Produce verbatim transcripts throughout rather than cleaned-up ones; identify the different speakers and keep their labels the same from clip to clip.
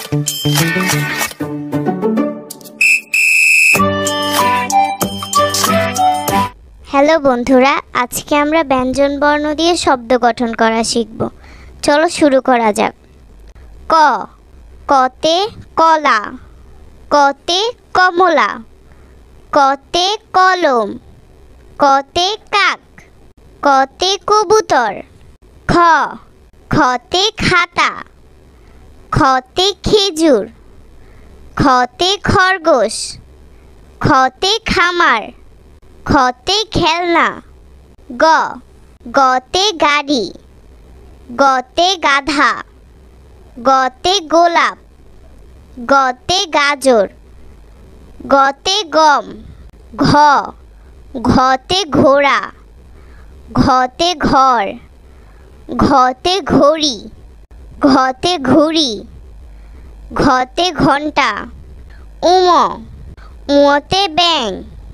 Speaker 1: Hello বন্ধুরা, আজকে আমরা ব্যঞ্জন বর্ণ দিয়ে শব্দ গঠন করা শিখব। চলো শুরু করা যাক। ক, কতে কলা, কতে কমলা, কতে কলম, কতে কাক, কতে কবুতর। খ, খতে খাতা, খতে খেজুর, খতে খরগোশ, খতে খামার, খতে খেলনা। গ, গতে গাড়ি, গতে গাধা, গতে গোলাপ, গতে গাজর, গতে গম। ঘ, ঘতে ঘোড়া, ঘতে ঘর, ঘতে ঘড়ি, ঘতে ঘুড়ি, ঘতে ঘন্টা। উম, উঁতে ব্যাং,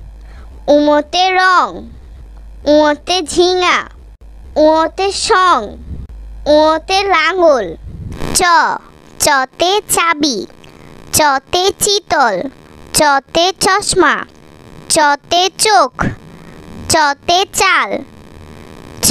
Speaker 1: উমতে রং, উঁতে ঝিঙা, উঁতে সং, উঁতে লাঙল। চ, চতে চাবি, চতে চিতল, চতে চশমা, চতে চোখ, চতে চাল। ছ,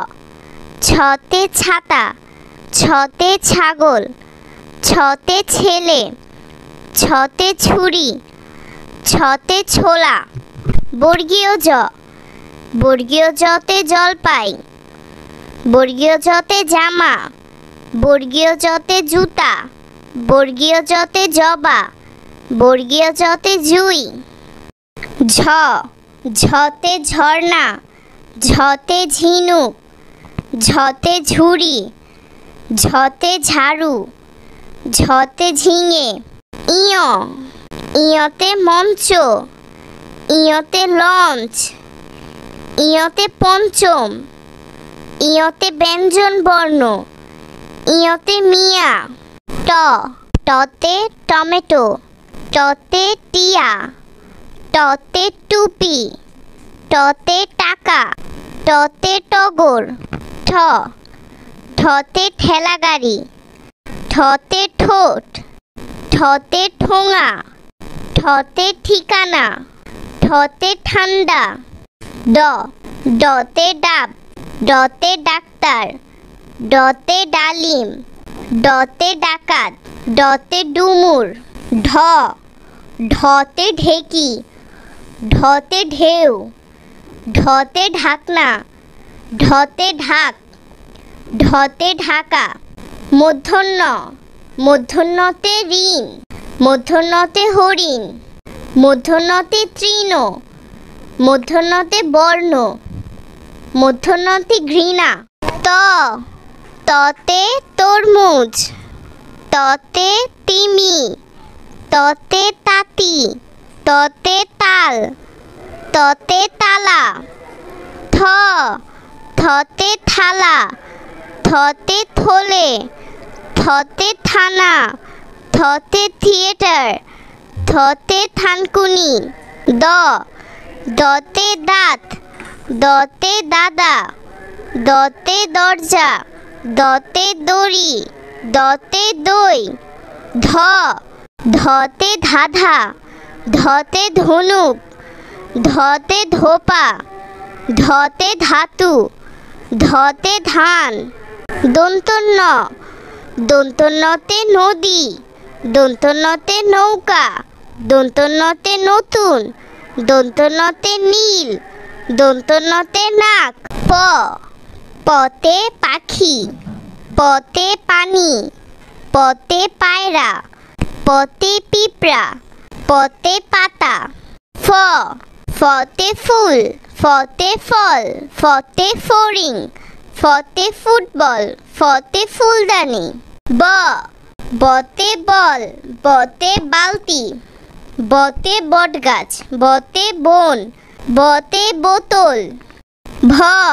Speaker 1: ছতে ছাতা, ছতে ছাগল, ছতে ছেলে, ছতে ছুরি, ছতে ছোলা। বর্গীয় জ, বর্গীয় জতে জলপাই, বর্গীয় জতে জামা, বর্গীয় জতে জুতা, বর্গীয় জতে জবা, বর্গীয় জতে জুই। ঝ, ঝতে ঝর্ণা, ঝতে ঝিনুক, ঝতে ঝুড়ি, ঝতে ঝাড়ু, ঝতে ঝিঙে। ইয়, ইয়তে মঞ্চ, ইয়তে লঞ্চ, ইয়তে পঞ্চম, ইয়তে ব্যঞ্জন বর্ণ, ইয়তে মিয়া। ট, টতে টমেটো, টতে টিয়া, টতে টুপি, টতে টাকা, টতে টগর। ঠ, ঠতে ঠেলা গাড়ি, ঠতে ঠোঁট, ঠতে ঠোঙা, ঠতে ঠিকানা, ঠতে ঠান্ডা। ড, ডতে ডাব, ডতে ডাক্তার, ডতে ডালিম, ডতে ডাকাত, ডতে ডুমুর। ঢ, ঢতে ঢেকি, ঢতে ঢেউ, ঢতে ঢাকনা, ঢতে ঢাক, ঢতে ঢাকা। মূর্ধন্য, মূর্ধন্যতে ঋণ, মূর্ধন্যতে হরিণ, মূর্ধন্যতে তৃণ, মূর্ধন্যতে বর্ণ, মূর্ধন্যতে ঘৃণা। ত, ততে তরমুজ, ততে তিমি, ততে তাঁতি, ততে তাল, ততে তালা। থ, থতে থালা, থতে থলে, থতে থানা, থতে থিয়েটার, থতে থানকুনি। দ, দতে দাঁত, দতে দাদা, দতে দরজা, দতে দড়ি, দতে দই। ধ, ধতে ধাঁধা, ধতে ধনুক, ধতে ধোপা, ধতে ধাতু, ধতে ধান। দন্তন্য, দন্তন্যতে নদী, দন্তন্যতে নৌকা, দন্তন্যতে নতুন, দন্তন্যতে নীল, দন্তন্যতে নাক। প, পতে পাখি, পতে পানি, পতে পায়রা, পতে পিঁপড়া, পতে পাতা। ফ, ফতে ফুল, ফতে ফল, ফতে ফড়িং, ফতে ফুটবল, ফতে ফুলদানি। ব, বতে বল, বতে বালতি, বতে বটগাছ, বতে বন, বতে বোতল। ভ,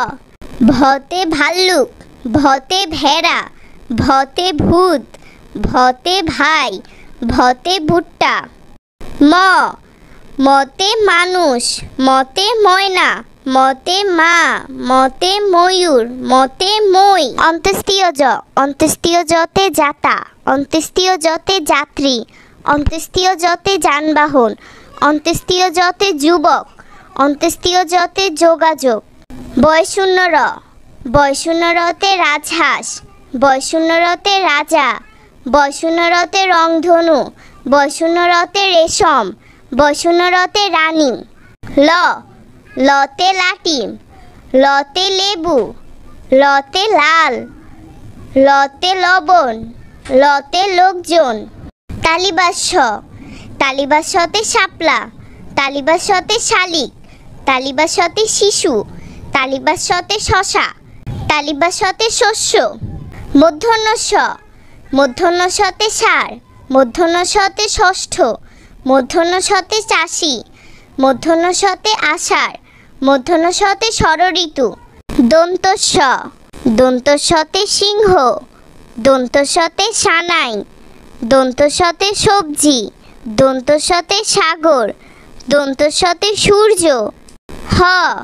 Speaker 1: ভতে ভাল্লুক, ভতে ভেড়া, ভতে ভূত, ভতে ভাই, ভতে ভুট্টা। ম, মতে মানুষ, মতে ময়না, মতে মা, মতে ময়ূর, মতে মই। অন্ত্যেষ্টিয় জ, অন্ত্যেষ্টিয় জতে যাতা, অন্ত্যেষ্টিয় জতে যাত্রী, অন্ত্যেষ্টিয় জতে যানবাহন, অন্ত্যেষ্টিয় জতে যুবক, অন্ত্যেষ্টিয় জতে যোগাযোগ। বয়শূন্য র, বয়শূন্য রতে রাজহাঁস, বয়শূন্য রতে রাজা, বয়শূন্য রতে রংধনু, বয়শূন্য রতে রেশম, বয়শূন্য রতে রানী। ল, লতে লাটিম, লতে লেবু, লতে লাল, লতে লবণ, লতে লোকজন। তালিবাস্য, তালিবাস্যতে শাপলা, তালিবাস্যতে শালিক, তালিবাস্যতে শিশু, তালিবাস্যতে শশা, তালিবাস্যতে শস্য। মূর্ধন্য ষ, মূর্ধন্য শতে ষাঁড়, মূর্ধন্য শতে ষষ্ঠ, মূর্ধন্য শতে চাষি, মূর্ধন্য শতে আষাঢ়, মূর্ধন্য শতে ষড়ঋতু। দন্ত স, দন্ত শতে সিংহ, দন্ত শতে সানাই, দন্ত শতে সবজি, দন্ত শতে সাগর, দন্ত শতে সূর্য। হ,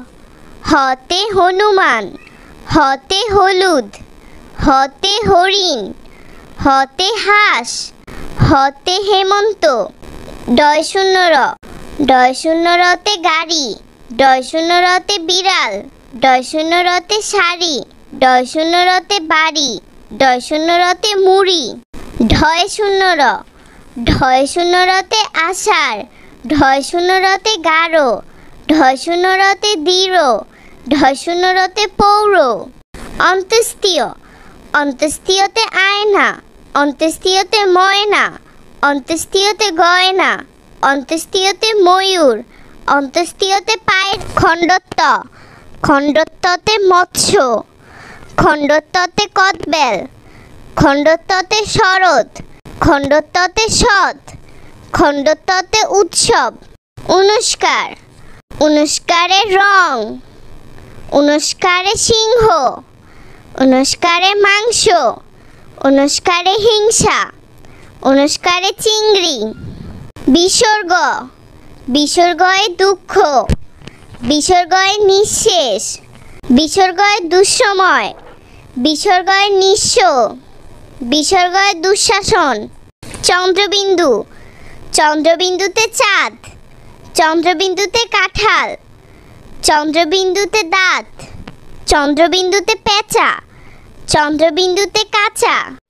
Speaker 1: হতে হনুমান, হতে হলুদ, হতে হরিণ, হতে হাঁস, হতে হেমন্ত। ডয় শূন্য র, ডয় শূন্য রতে গাড়ি, ডয় শূন্য রতে বিড়াল, ডয় শূন্য রতে শাড়ি, ডয় শূন্য রতে বাড়ি, ডয় শূন্য রতে মুড়ি। ঢয় শূন্য র, ঢয় শূন্য রতে আষাঢ়, ঢয় শূন্য রতে গাঢ়, ঢয় শূন্য রতে দৃঢ়, ঢয় শূন্য রতে পৌর। অন্ত্যেষ্টিয়, অন্ত্যেষ্টিয়তে আয়না, অন্ত্যেষ্টিয়তে ময়না, অন্ত্যেষ্টিয়তে গয়না, অন্ত্যেষ্টিয়তে ময়ূর, অন্ত্যেষ্টিয়তে পায়ের। খণ্ডত্ব, খণ্ডত্বতে মৎস্য, খণ্ডত্বতে কদবেল, খণ্ডত্বতে শরৎ, খণ্ডত্বতে সৎ, খণ্ডত্বতে উৎসব। অনুষ্কার, অনুষ্কারে রং, অনুষ্কারে সিংহ, অনুষ্কারে মাংস, অনুষ্কারে হিংসা, অনুষ্কারে চিংড়ি। বিসর্গ, বিসর্গয়ে দুঃখ, বিসর্গয়ে নিঃশেষ, বিসর্গয়ে দুঃসময়, বিসর্গয়ে নিঃস্ব, বিসর্গয়ে দুঃশাসন। চন্দ্রবিন্দু, চন্দ্রবিন্দুতে চাঁদ, চন্দ্রবিন্দুতে কাঁঠাল, চন্দ্রবিন্দুতে দাঁত, চন্দ্রবিন্দুতে পেঁচা, চন্দ্রবিন্দুতে কাঁচা।